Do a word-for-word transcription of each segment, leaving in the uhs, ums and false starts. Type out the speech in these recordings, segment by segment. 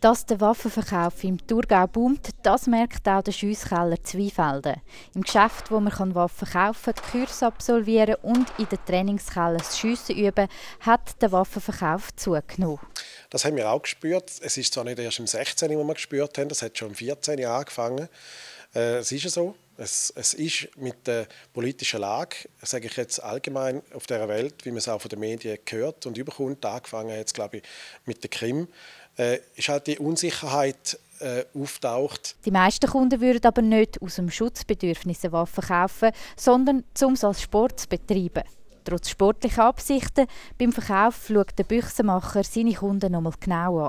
Dass der Waffenverkauf im Thurgau boomt, das merkt auch der Schiesskeller Zweifelden. Im Geschäft, wo man Waffen kaufen kann, Kurs absolvieren und in den Trainingskeller das Schiessen üben, hat der Waffenverkauf zugenommen. Das haben wir auch gespürt. Es ist zwar nicht erst im sechzehn, wo wir gespürt haben, das hat schon im vierzehn angefangen. Äh, es ist so. Es, es ist mit der politischen Lage, sage ich jetzt allgemein auf dieser Welt, wie man es auch von den Medien hört und überkommt, angefangen jetzt, glaube ich, mit der Krim, äh, ist halt die Unsicherheit äh, auftaucht. Die meisten Kunden würden aber nicht aus dem Schutzbedürfnis eine Waffe kaufen, sondern um es als Sport zu betreiben. Trotz sportlicher Absichten beim Verkauf schaut der Büchsenmacher seine Kunden noch mal genau an.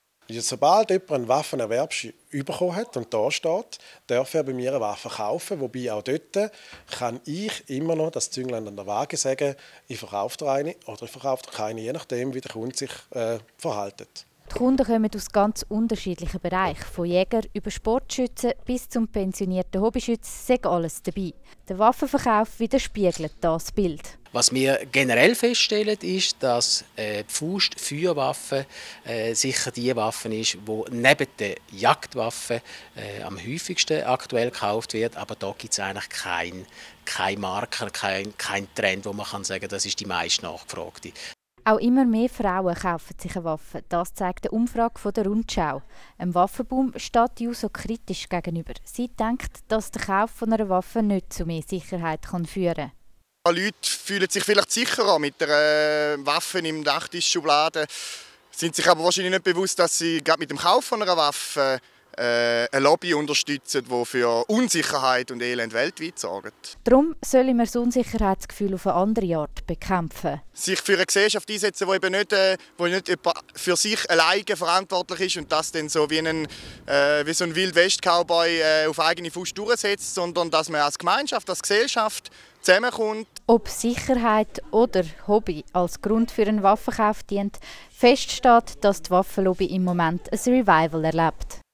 Sobald jemand einen Waffenerwerb bekommen hat und da steht, darf er bei mir eine Waffe kaufen. Wobei auch dort kann ich immer noch das Zünglein an der Waage sagen, ich verkaufe dir eine oder ich verkaufe dir keine, je nachdem, wie der Kunde sich äh, verhält. Die Kunden kommen aus ganz unterschiedlichen Bereichen, von Jäger über Sportschützen bis zum pensionierten Hobbyschützen, sei alles dabei. Der Waffenverkauf widerspiegelt das Bild. Was wir generell feststellen, ist, dass äh, die Faust-Feuerwaffe äh, sicher die Waffe ist, die neben den Jagdwaffen äh, am häufigsten aktuell gekauft wird. Aber da gibt es eigentlich keinen kein Marker, keinen kein Trend, wo man kann sagen kann, das ist die meist nachgefragte. Auch immer mehr Frauen kaufen sich eine Waffe. Das zeigt eine Umfrage von der Rundschau. Einem Waffenboom steht die Juso kritisch gegenüber. Sie denkt, dass der Kauf von einer Waffe nicht zu mehr Sicherheit kann führen kann. Leute fühlen sich vielleicht sicherer mit der äh, Waffe im Nachttischschublade, sind sich aber wahrscheinlich nicht bewusst, dass sie gerade mit dem Kauf von einer Waffe äh, eine Lobby unterstützen, die für Unsicherheit und Elend weltweit sorgt. Darum sollen wir das Unsicherheitsgefühl auf eine andere Art bekämpfen. Sich für eine Gesellschaft einsetzen, die eben nicht, äh, wo nicht für sich alleine verantwortlich ist und das dann so wie, einen, äh, wie so ein Wild-West-Cowboy äh, auf eigene Faust durchsetzt, sondern dass man als Gemeinschaft, als Gesellschaft zusammenkommt. Ob Sicherheit oder Hobby als Grund für einen Waffenkauf dient, fest steht, dass die Waffenlobby im Moment ein Revival erlebt.